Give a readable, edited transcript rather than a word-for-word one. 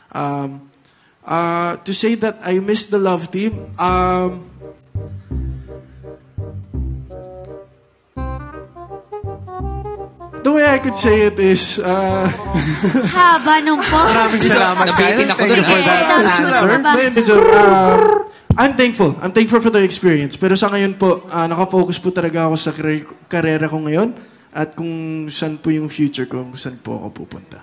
To say that I miss the love team, the way I could say it is, Haba nung po. Maraming salamat, Kyle. Thank you for that answer. I'm thankful. I'm thankful for the experience. Pero sa ngayon po, nakafocus po talaga ako sa karera ko ngayon at kung saan po yung future ko, kung saan po ako pupunta.